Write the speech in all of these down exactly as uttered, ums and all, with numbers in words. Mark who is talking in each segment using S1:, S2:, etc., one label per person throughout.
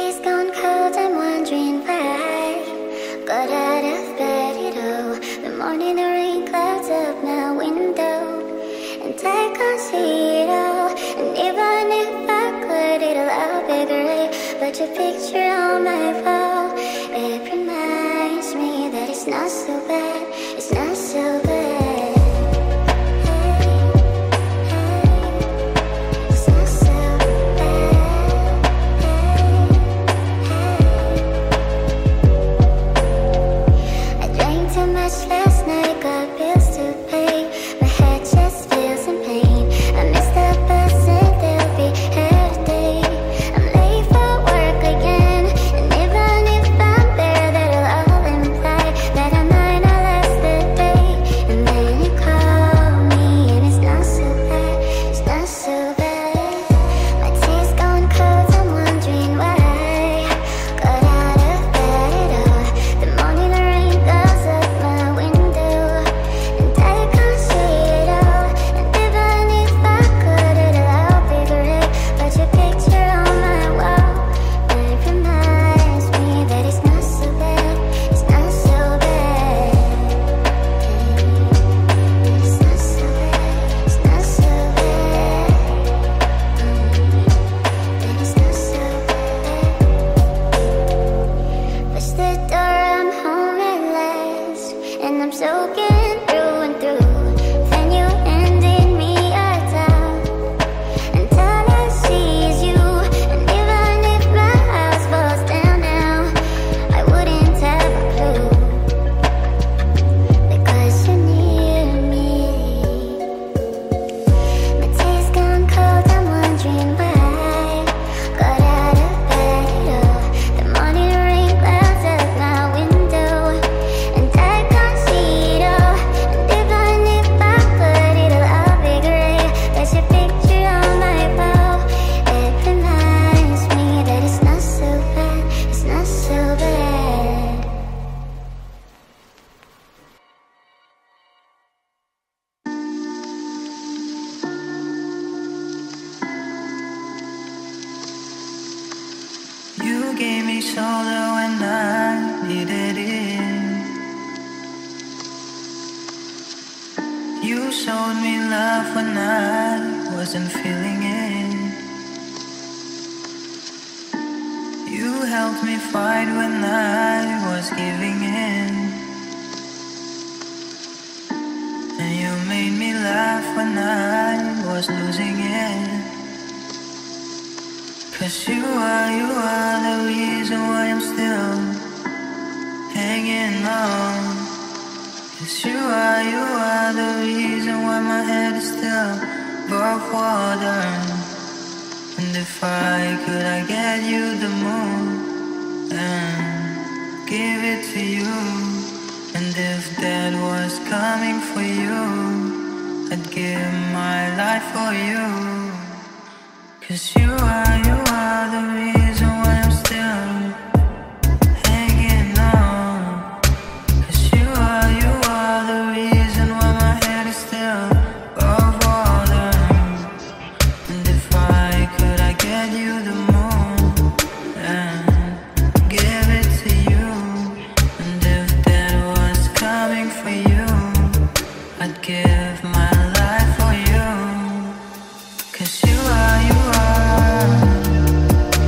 S1: tea's gone cold, I'm wondering why. Got out of bed at all. The morning the rain clouds up my window, and I can't see it all. And even if I could, it'll all be grey. But your picture on my wall, it reminds me that it's not so bad. It's not so bad. Last night, got bills to pay. My head just feels in pain. I missed the bus and they'll be here today. I'm late for work again, and even if I'm there, that'll all imply that I might not last the day. And then you call me, and it's not so bad. It's not so bad. My tea's gone cold, I'm wondering why. Got out of bed at all. The morning the rain goes up my window, and I can't see it all. And even if I could, it'll all be great. But your picture on my wall, it reminds me that it's not so bad. It's not so bad. It's not so bad. It's not so bad. That it's not so bad. Push the door, I'm home at last, and I'm soaking through and through. Then you handed me a towel, and all I see is you. And even if my house falls down now, I wouldn't have a clue, because you're near me. My tea's gone cold, I'm wondering why. Got out of bed at all. The morning rain clouds up my window, and I can't see it all. And even if I could, it'll all be grey. But your picture on my wall, it reminds me that it's not so bad. It's not so bad.
S2: You gave me shoulder when I needed it. You showed me love when I wasn't feeling it. You helped me fight when I was giving in. And you made me laugh when I was losing it. Cause you are, you are the reason why I'm still hanging on. Cause you are, you are the reason why my head is still above water. And if I could, I get you the moon and give it to you. And if that was coming for you, I'd give my life for you. Cause you are, you are the reason why I'm still hanging on. Cause you are, you are the reason why my head is still above water. And if I could, I get you the moon and give it to you. And if that was coming for you, I'd give my life for you. Cause you are, you are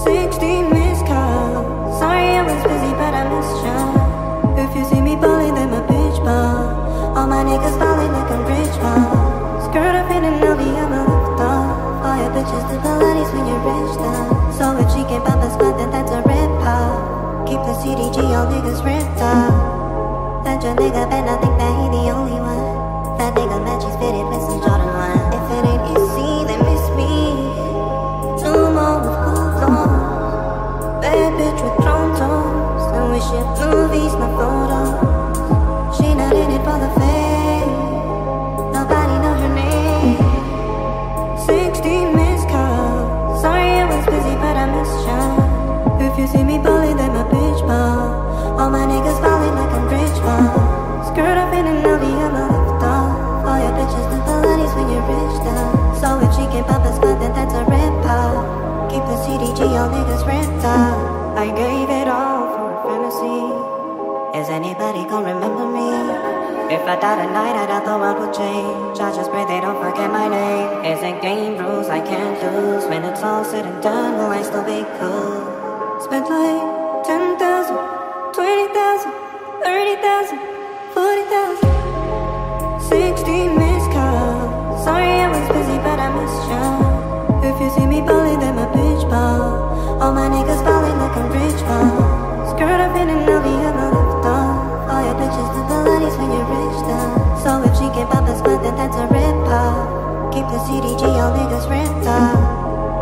S3: sixteen missed calls. Sorry I was busy but I missed you. If you see me ballin', then my bitch ball. All my niggas ballin' like I'm rich ball. Skirt up in an L V, I'm a lift off. All your bitches do Pilates when you're rich though. So if she can pop a spot, then that's a rip pop. Keep the C D G, all niggas ripped off. That your nigga better not think that he the only one. That nigga match is fitted with some Jordan one. If it ain't you see, then miss me. Two more with gold on. Bad bitch with throne toes. And we ship movies, not photos. She not in it for the fame. Nobody know her name. Sixteen missed calls. Sorry I was busy but I missed you. If you see me ballin', then my bitch ball. All my niggas ballin' like I'm rich ball. Skirt up in an L V, I'm a lift off. All your bitches do Pilates when you're rich though. So if she can pop a spot, then that's a rip pop. Keep the C D G, all niggas ripped off. I gave it all for a fantasy. Is anybody gonna remember me? If I die tonight, I doubt the world will change. I just pray they don't forget my name. It's a game rules I can't lose. When it's all said and done, will I still be cool? Spent like ten thousand, twenty thousand, thirty thousand, forty thousand. Sixteen missed calls. Sorry I was busy but I missed you. If you see me ballin', then my bitch ball. All my niggas ballin' like I'm rich ball. Skirt up in an L V, I'm a lift off. All your bitches do Pilates when you're rich though. So if she can pop a spot, then that's a rip pop. Keep the C D G, all niggas ripped off.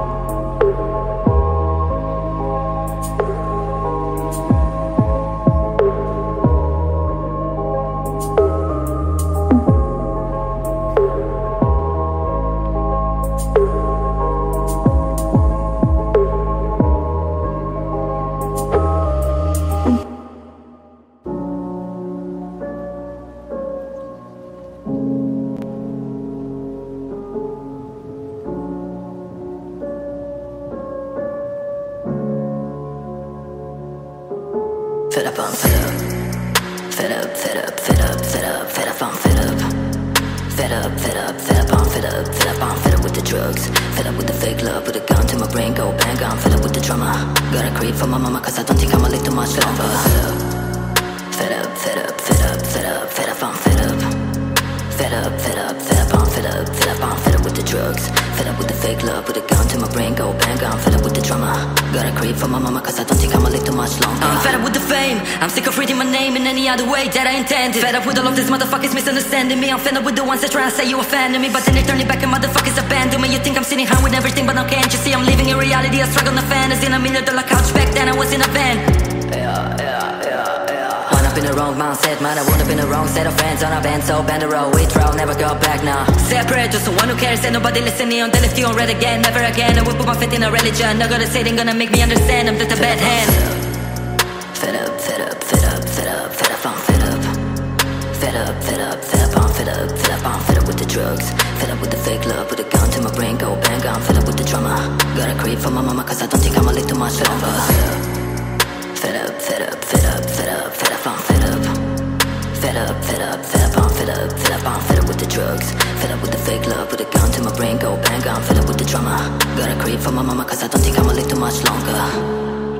S4: Fed up, I'm fed up. Fed up, fed up, fed up, fed up, fed up, I'm fed up. Fed up, fed up, fed up, I'm fed up, fed up, I'm fed up with the drugs. Fed up with the fake love, with a gun to my brain, go bang, I'm fed up with the drama. Gotta creep for my mama, cause I don't think I'ma live too much longer. Fed up, fed up, fed up, fed up, fed up, I'm fed up. Fed up, fed up, fed up, I'm fed up, fed up, I'm fed up with the drugs. Fed up with the fake love, with a gun to my brain, go bang, I'm fed up with the drama. Gotta creep for my mama, cause I don't think I'ma live too much longer.
S5: I'm fed up with the fame, I'm sick of reading my name in any other way that I intended. Fed up with all of these motherfuckers misunderstanding me. I'm fed up with the ones that try to say you a fan of me, but then they turn it back and motherfuckers abandon me. You think I'm sitting high with everything, but now can't you see I'm living in reality? I struggle in a fantasy, in a million dollar couch back then I was in a van.
S4: Yeah, yeah, yeah, yeah.
S5: Wound up in the wrong mindset, man, I wound up in the wrong set of friends on a band, so bend the road, we throw, never go back now. Separate, just the one who cares, and nobody listening on, they left you on red again, never again. I will put my faith in a religion, not gonna say they gonna make me understand, I'm just a bad hand.
S4: Fed up, fed up, fed up, fed up, fed up, I'm fed up. Fed up, fed up, fed up, I'm fed up, fed up, I'm fed up with the drugs. Fed up with the fake love, with a gun to my brain, go bang, I'm fed up with the drama. Gotta creep for my mama, cause I don't think I'ma live too much longer. Fed up, fed up, fed up, fed up, fed up, I'm fed up. Fed up, fed up, fed up, I'm fed up, fed up, I'm fed up with the drugs. Fed up with the fake love, with a gun to my brain, go bang, I'm fed up with the drama. Gotta creep for my mama, cause I don't think I'ma live too much longer.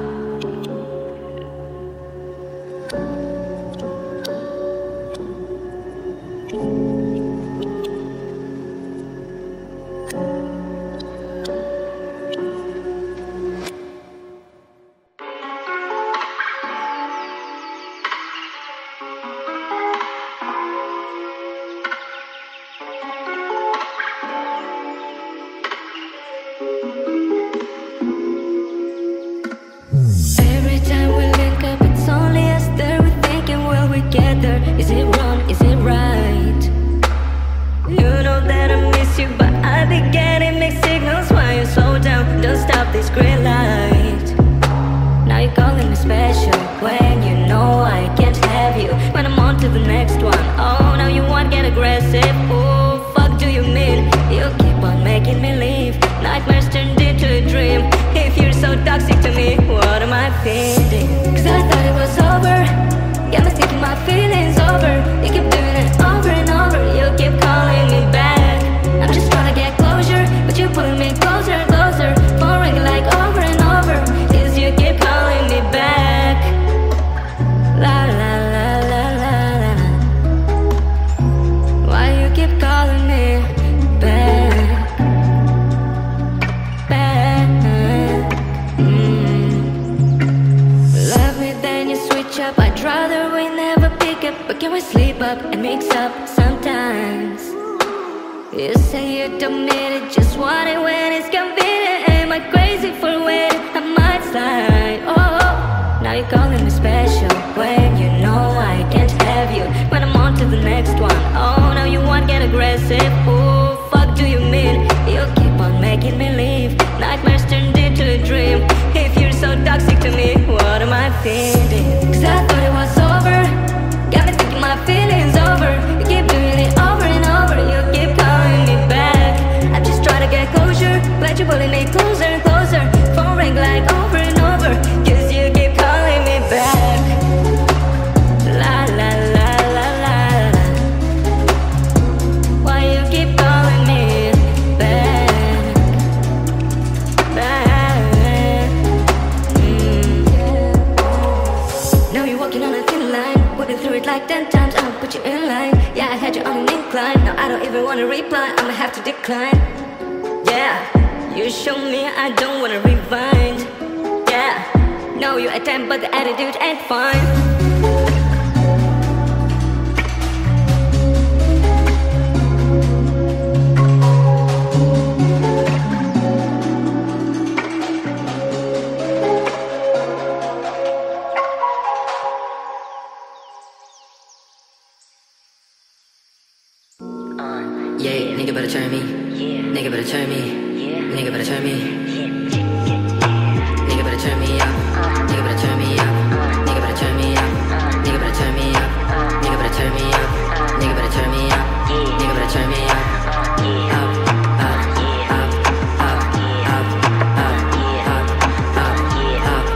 S3: Is it wrong? Is it right? You know that I miss you, but I be getting mixed signals while you slow down. Don't stop this green light. Now you're calling me special when you know I can't have you. When I'm on to the next one, oh, now you want to get aggressive. Oh, fuck do you mean? You keep on making me leave. Nightmares turned into a dream. If you're so toxic to me, what am I feeling? Cause I thought it was over. Got me thinking my feelings over. You keep doing it over and over. You keep calling me back. I'm just trying to get closure, but you're pulling me closer and closer. Falling like over and over.
S5: But can we sleep up and mix up sometimes? You say you don't need it, just want it when it's convenient. Am I crazy for waiting? I might slide. Oh, now you're calling me special when you know I can't have you. When I'm on to the next one, oh, now you want to get aggressive. Oh, fuck do you mean? You keep on making me leave. Nightmares turned into a dream. If you're so toxic to me, what am I feeling? Cause I thought it was over. Got me thinking my feelings over. You keep doing it over and over. You keep calling me back. I'm just trying to get closure. Glad you're pulling me closer and closer. Phone ring like over and over. Cause you keep calling me back. La la la la la la. Why you keep calling me back? Back. Mm. Now you're walking on a thin line. Walking through it like ten times, I'll put you in line. Yeah, I had you on an incline. Now I don't even wanna reply, I'ma have to decline. Yeah, you show me I don't wanna rewind. Yeah, know you attempt but the attitude ain't fine.
S4: Yeah, nigga better turn me. Nigga better turn me. Nigga better turn me. Nigga better turn me up. Nigga better turn me up. Nigga better turn me up. Nigga better turn me up. Nigga better turn me up. Nigga better turn me up. Nigga better turn me up. Up, up, up, up, up, up, up, up, up, up,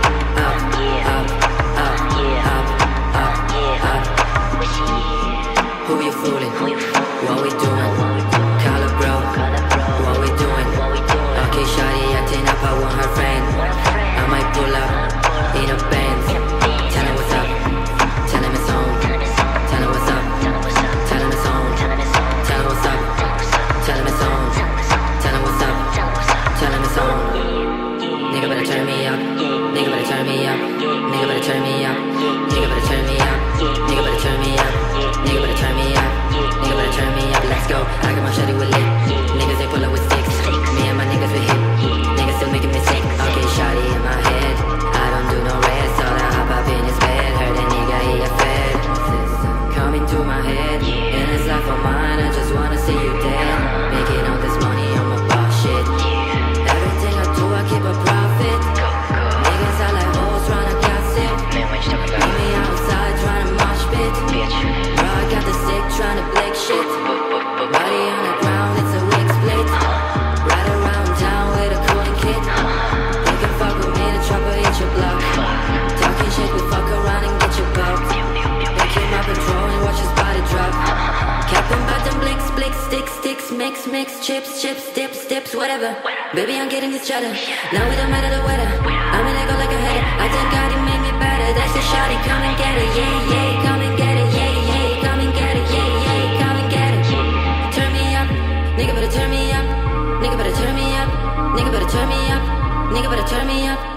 S4: up, up, up. Who you fooling? What we doing? Color bro, what we doing? Okay, shawty acting up, I want her friend. I might pull up in a Benz. Tell him what's up, tell him it's on. Tell him what's up, tell him it's on. Tell him what's up, tell him it's on. Tell him what's up, tell him it's on. Nigga better turn me up, nigga better turn me up, nigga better turn me up, nigga better turn me up, nigga better turn me up, nigga better turn me up. Nigga better turn me up, let's go. I got my shawty with lit. Niggas they pull up with sticks. Me and my niggas we hit. Niggas still making me sick. Okay, shawty in my head. I don't do no rest. So I hop up in his bed. Heard a nigga he a fed. Coming to my head. In this life of mine, I just wanna see you dead. Making all this money on my boss shit. Everything I do, I keep a profit. Niggas I like hoes trying to gossip. Meet me outside trying to mosh pit. Bro, I got the stick trying to blick shit. Body on the ground, it's a wig split. Ride around town with a cooling kit. You can fuck with me, the chopper hit your block. Talking shit, we fuck around and get your buck. Pick him up and throw and watch his body drop. Kept him button, blicks, blicks, sticks, sticks, mix, mix, chips, chips, dips, dips, whatever. Baby, I'm getting this cheddar. Now it don't matter the weather. I'm gonna go like a header. I thank God he made me better. That's the shawty, come and get it, yeah, yeah, come and get it, yeah, yeah, come and get it, yeah, yeah, come and get it. Turn me up, nigga better turn me up, nigga better turn me up, nigga better turn me up, nigga better turn me up.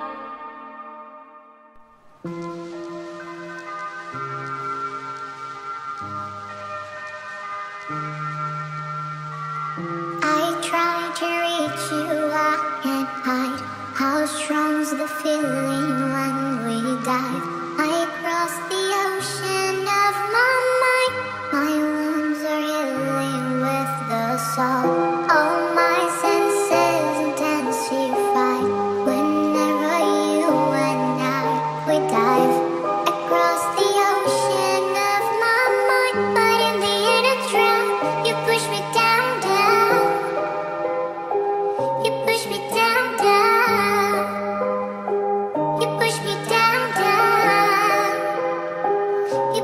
S1: I try to reach you, I can't hide. How strong's the feeling when we dive? I cross the ocean of my mind. My wounds are healing with the salt. All my senses intensify whenever you and I, we dive across the ocean of my mind. But in the air to drown, you push me down, down. You push me down, down. You push me down, down. You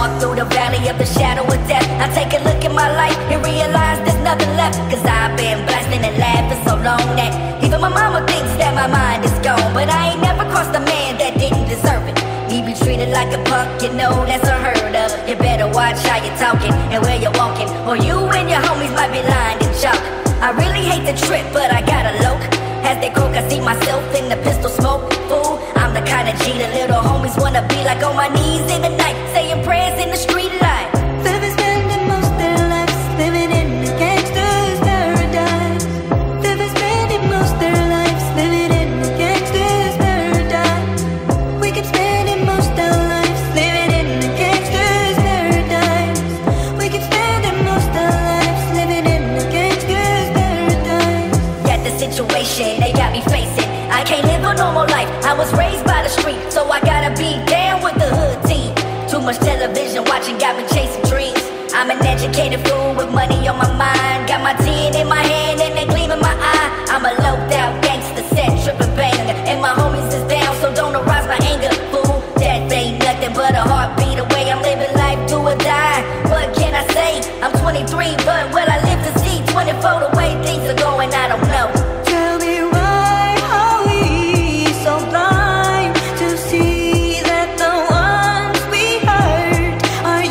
S5: walk through the valley of the shadow of death, I take a look at my life and realize there's nothing left. Cause I've been blasting and laughing so long that even my mama thinks that my mind is gone. But I ain't never crossed a man that didn't deserve it. Me be treated like a punk, you know that's unheard of. You better watch how you're talking and where you're walking, or you and your homies might be lying to chalk. I really hate the trip, but I gotta loke. As they croak, I see myself in the pistol smoke. Fool, I'm the kind of G the little homies wanna be like, on my knees in the night, saying prayers in the street light.
S3: They've been spending most their lives living in a gangster's paradise. They've been spending most their lives living in a gangster's paradise. We keep spending most our lives living in a gangster's paradise. We keep spending most our lives living in a gangster's paradise.
S5: Yeah, the situation they got me facing, I can't live a normal life. I was raised by the street, so I gotta be down with the hood team. Too much television watching got me chasing dreams. I'm an educated fool with money on my mind. Got my tin in my hand and they gleam in my eye. I'm a loped out gangster, set tripping banger, and my homies is down, so don't arouse my anger. Fool, death ain't nothing but a heartbeat away. I'm living life do or die. What can I say? I'm twenty-three, but will I live to see twenty-four? The way things are going, I don't know.
S3: Tell me why are we so blind to see that the ones we hurt are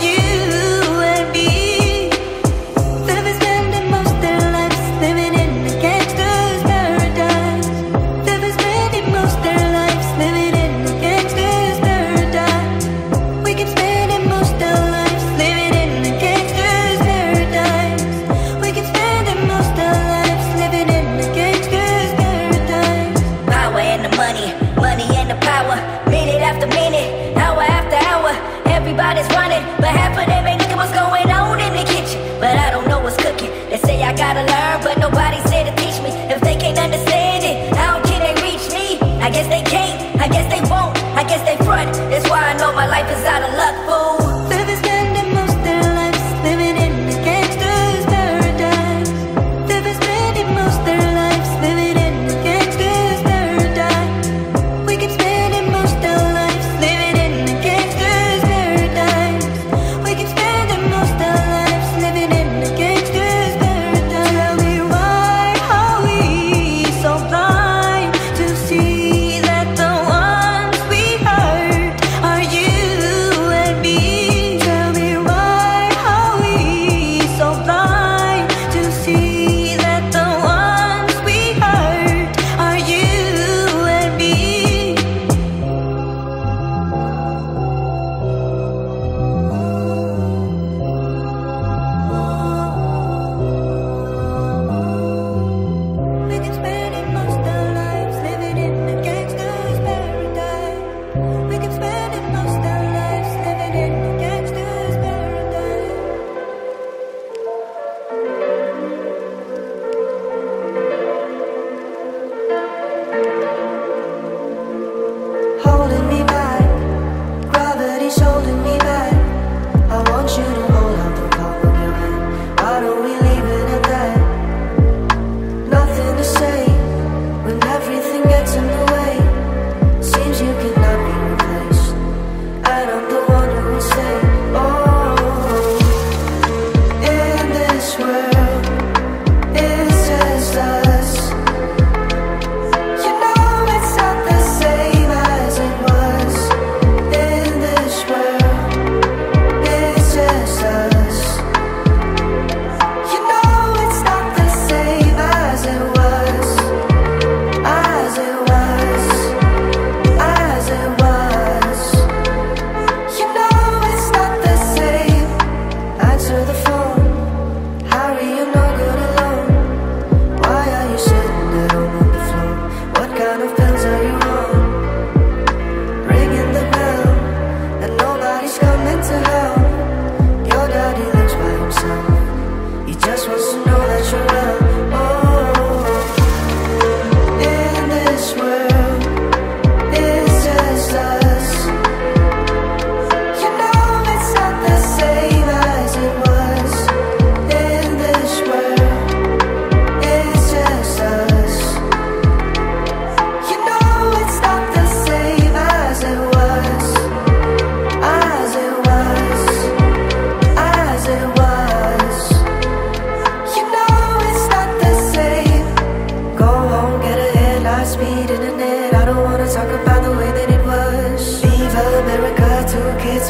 S3: you and me? They've been spending most their lives living in a gangster's paradise. They've been spending most their lives living in a gangster's paradise. We keep spending most our lives living in a gangster's paradise. We keep spending most our lives living in a gangster's paradise.
S5: Power and the money, money and the power. Minute after minute, hour after hour, everybody's running, but half of them ain't looking what's going on in the kitchen. But I don't know what's cooking. They say I gotta learn, but nobody's there to teach me. If they can't understand it, how can they reach me? I guess they can't, I guess they won't, I guess they front. That's why I know my life is out of luck, fool.
S3: They've been spending most their lives living in a gangster's paradise. They've been spending most their lives living in a gangster's paradise. We keep spending most our lives living in a gangster's paradise.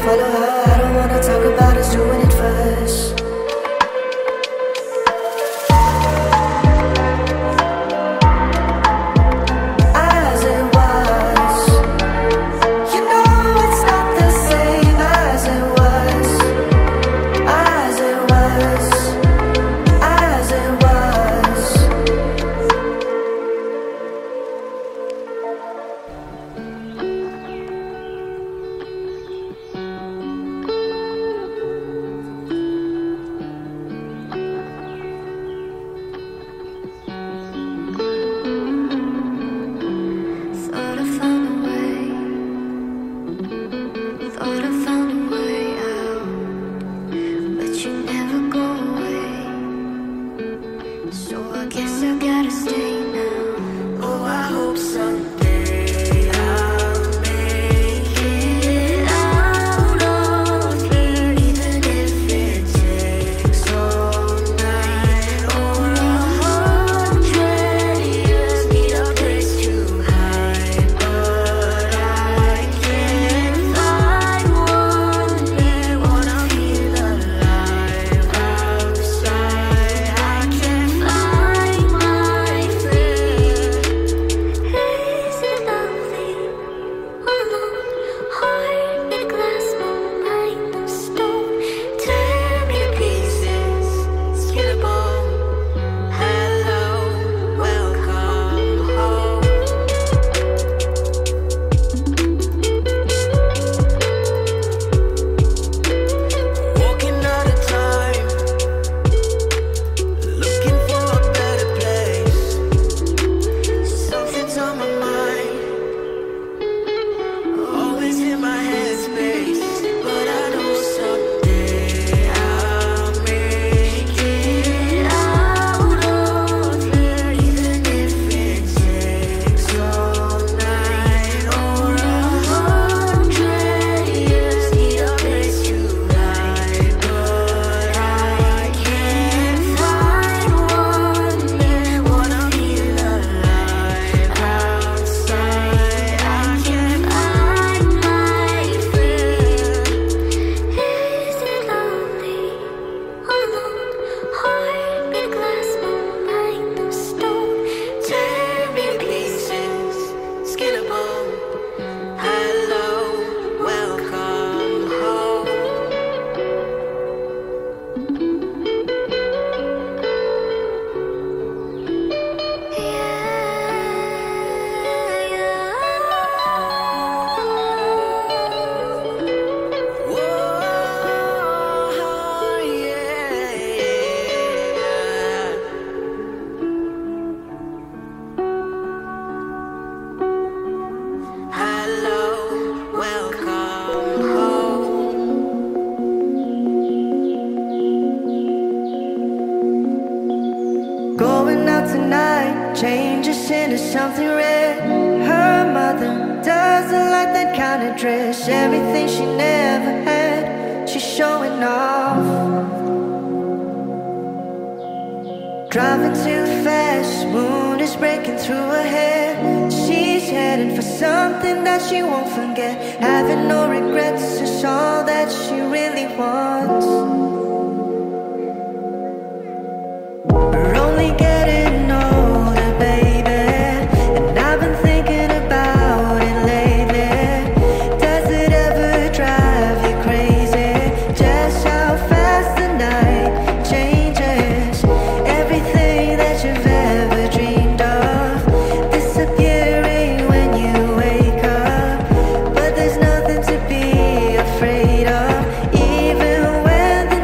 S3: follow her. I don't wanna talk about us doing it first. As it was, you know it's not the same as it was. As it was, as it was.
S1: Thought I found a way. Thought I found a way out, but you never go away. So I guess I gotta stay now. Oh, I hope someday I'll make it out of here, even if it takes all night or a hundred years. Need a place to hide, but I can't find one. They wanna feel alive outside. I can't find my fear. Is it lonely, alone, heart made glass, no mind of stone? Tear me to pieces, skin and bone. Hello, welcome home.
S2: Walking out of time, looking for a better place. Something's on my mind, always in my headspace. But I know someday I'll make it out of here, even if it takes all night or a hundred years. Need a place to hide, but I can't find one. They wanna feel alive outside. I can't find my fear. Is it lonely, alone, heart made glass, no mind of stone? Tear me to pieces, skin and bone. Hello, welcome home. Whoa, yeah. Hello, welcome home.
S3: Going out tonight, changes into something red. Her mother doesn't like that kind of dress. Everything she never had, she's showing off. Driving too fast, moon is breaking through her hair. She's heading for something that she won't forget. Having no regrets is all that she really wants. We're only getting older, baby, and I've been thinking about it lately. Does it ever drive you crazy? Just how fast the night changes. Everything that you've ever dreamed of disappearing when you wake up. But there's nothing to be afraid of, even when the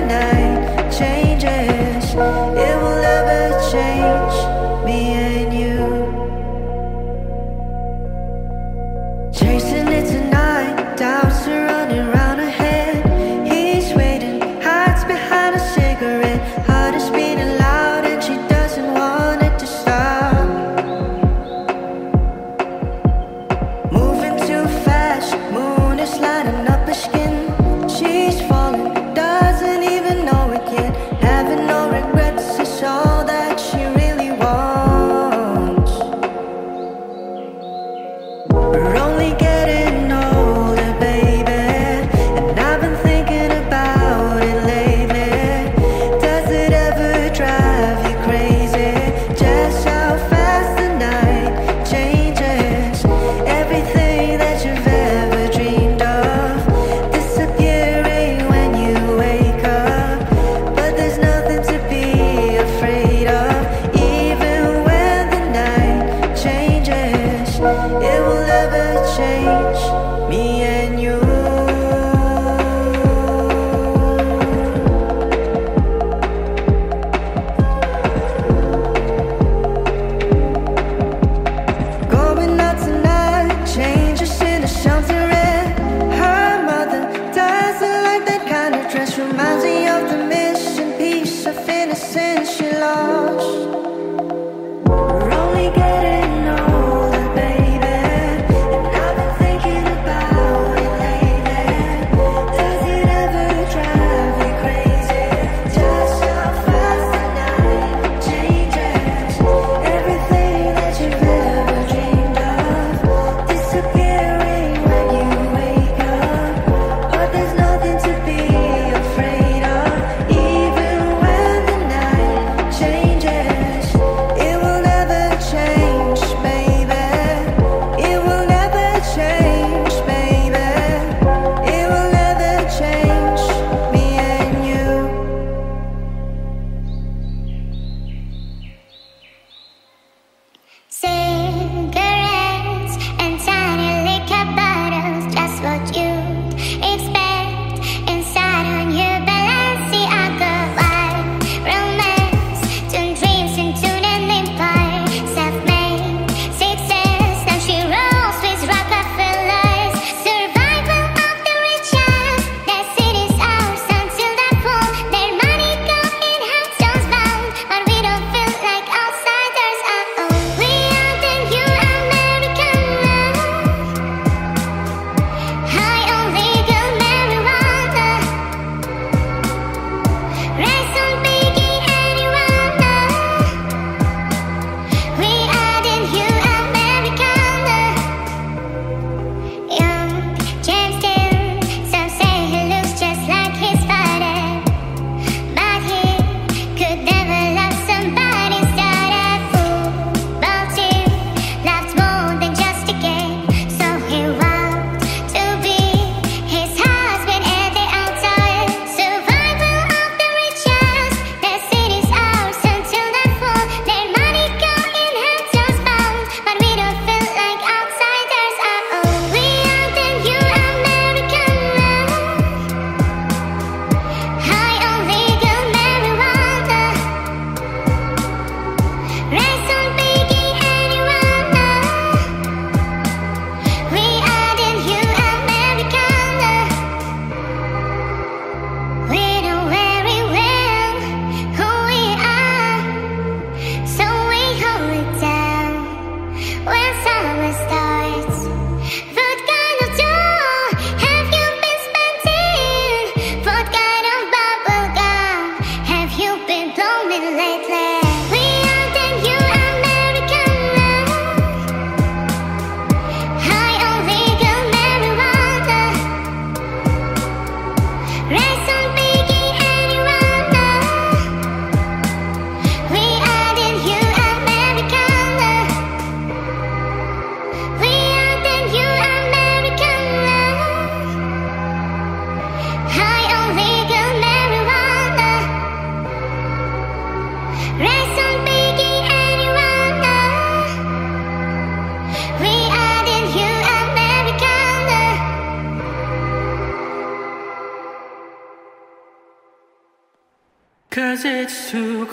S2: 'cause it's too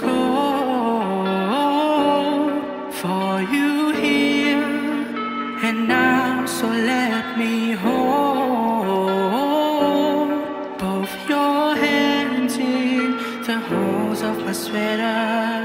S2: cold for you here and now, so let me hold both your hands in the holes of my sweater.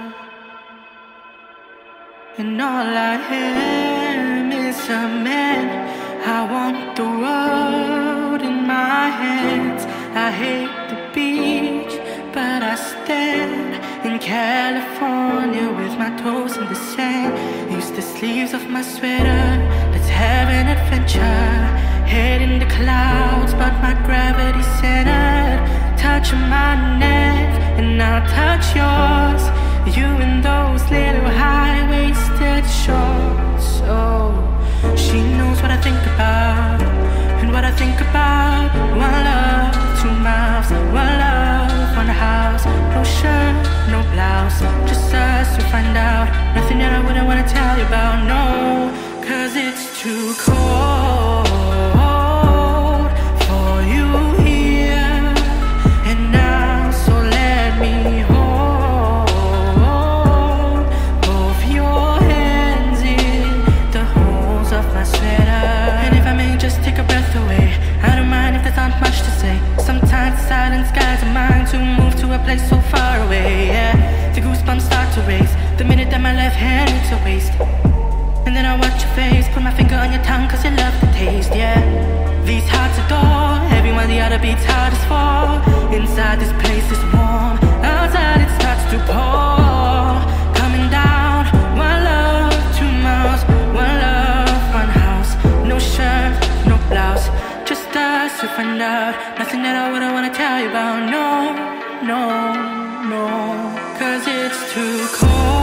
S2: And all I am is a man. I want the world in my hands. I hate the beach, but I stand in California with my toes in the sand. Use the sleeves of my sweater. Let's have an adventure. Head in the clouds, but my gravity's centered. Touch my neck, and I'll touch yours. You in those little high-waisted shorts. Oh, she knows what I think about, and what I think about. One love, two mouths, one love, one house. No shirt, no blouse, just us to find out. Nothing that I wouldn't wanna tell you about, no, 'cause it's too cold for you here and now, so let me hold both your hands in the holes of my sweater. And if I may just take a breath away, I don't mind if there's not much to say. Sometimes the silence guides a mind to move to a place so far away, yeah. The goosebumps start to race the minute that my left hand hits your waist. And then I watch your face, put my finger on your tongue 'cause you love the taste, yeah. These hearts adore everyone the other beats hardest for. Inside this place is warm, outside it starts to pour. Coming down, one love, two mouths, one love, one house. No shirt, no blouse, just us to find out. Nothing that I wouldn't wanna tell you about, no, no, no, 'cause it's too cold